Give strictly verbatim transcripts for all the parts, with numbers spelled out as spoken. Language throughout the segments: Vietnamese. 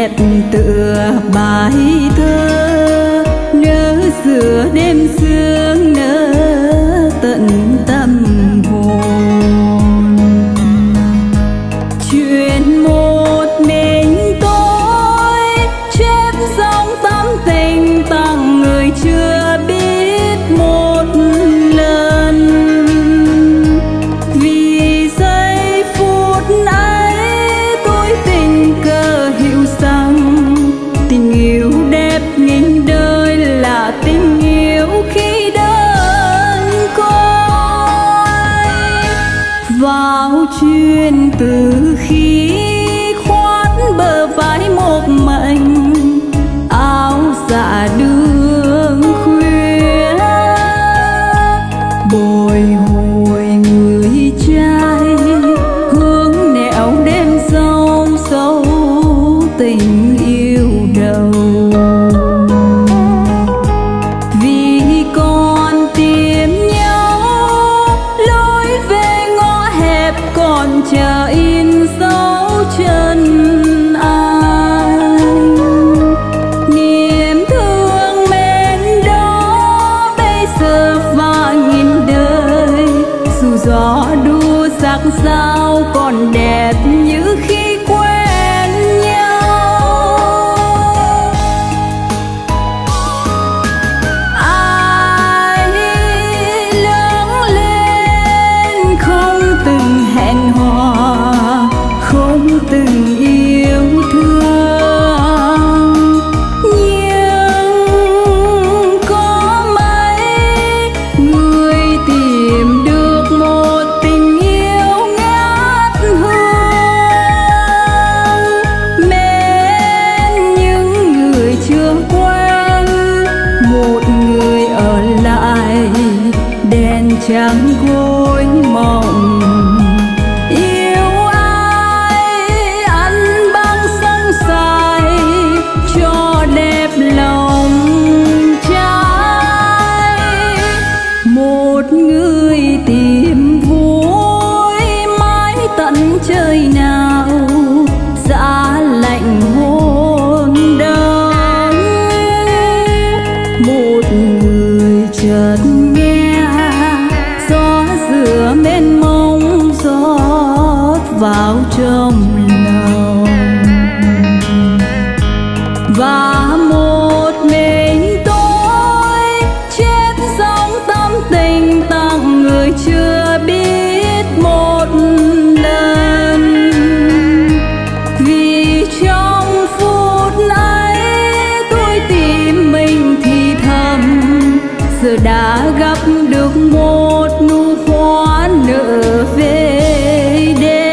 nhật tựa bài thơ, nỡ giữa đêm sương nỡ tận tâm hồn. Chuyện một mình tôi chép dòng tâm tình tặng người chưa biết một lần. Vì giây phút ấy tôi tình cờ hiểu rằng tình yêu đẹp nghìn đời là tình yêu khi đơn côi. Vào chuyện từ khi khoát bờ vai một mình, áo dạ đường khuya, bồi hồi người trai hướng nẻo đêm sâu sâu tình yêu đầu. Vì còn tìm nhau lối về ngõ hẹp, còn chờ in dấu chân anh. Niềm thương mến đó bây giờ và nghìn đời, dù gió đua sắc sao còn đẹp như khi quen nhau. Ai lớn lên không từng hẹn hò, không từng yêu thương, nhưng có mấy người tìm được một tình yêu ngát hương. Mến những người chưa quen, một người ở lại đèn trắng gối mộng. Yêu ai ăn băng sông dài cho đẹp lòng trai. Một người tìm vui mãi tận trời nào, giá lạnh hôn đông. Một người chợt nghe gió giữa mênh mông rót vào trong lòng. Và một mình tôi chép dòng tâm tình tặng người chưa biết một lần. Vì trong phút ấy tôi tìm mình thì thầm, giờ đã gặp được một nụ hoa nở về đêm.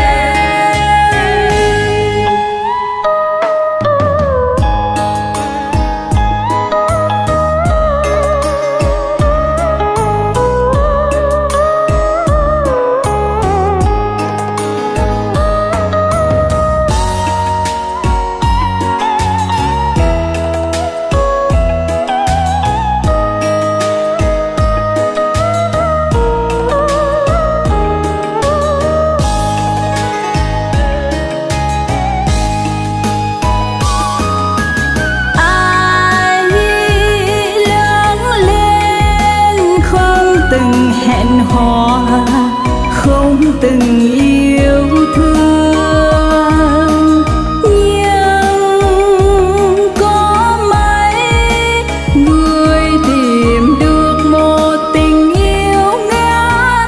Ai lớn lên không từng hẹn hò, không từng yêu thương, nhưng có mấy người tìm được một tình yêu ngát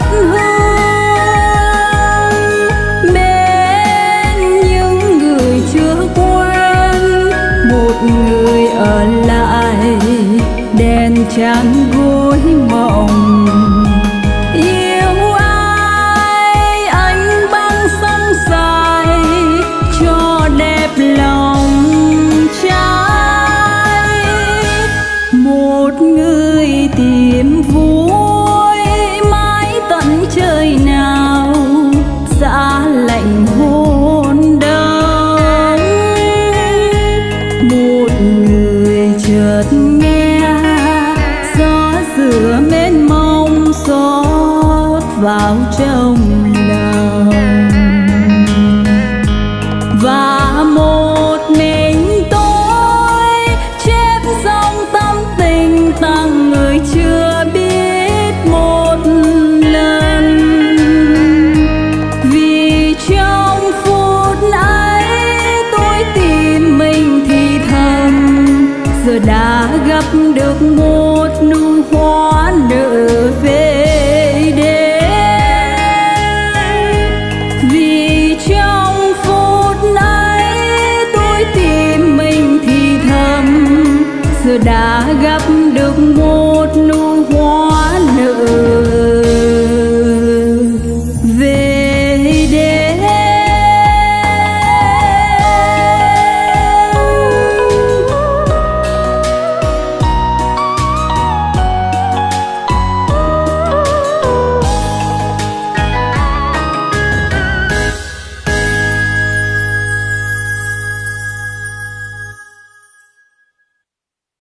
hương. Bên những người chưa quen, một người ở lại đèn trắng gối mộng. Yêu ai anh băng sông dài cho đẹp lòng trai. Một người tìm vui mãi tận trời nào, giá lạnh hôn đông. Một người chợt nghe gió giữa mênh mông rót vào trong lòng. Và một mình giờ đã gặp được một nụ hoa nở về đây. Vì trong phút ấy tôi tìm mình thì thầm, giờ đã gặp được một nụ